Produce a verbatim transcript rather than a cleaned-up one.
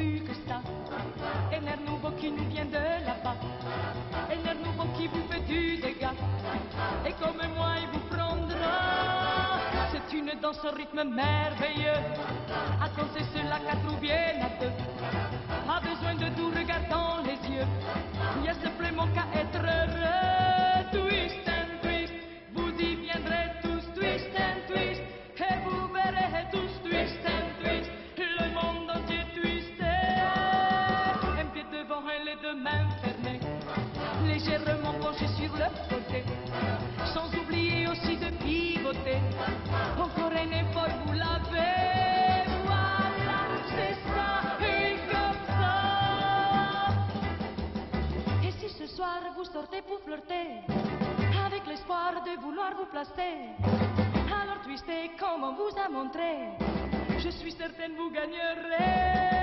plus que ça. Et l'air nouveau qui nous vient de là-bas. Et l'air nouveau qui vous fait du dégât. Et comme moi, il vous prendra. C'est une danse au rythme merveilleux. À danser cela quatre ou bien à deux. Pas besoin de tout regard dans les yeux. Il y a simplement qu'à être heureux. Twist and twist, vous y viendrez tous. Twist and twist, et vous verrez tous. Twist and twist, le monde entier twisté. Un pied devant et les deux mains fermées, légèrement penché sur le côté, sans oublier aussi de pivoter. Encore un effort, vous l'avez. Voilà, c'est ça, et comme ça. Et si ce soir vous sortez pour flirter, avec l'espoir de vouloir vous placer, alors twistez comme on vous a montré. Je suis certaine vous gagnerez.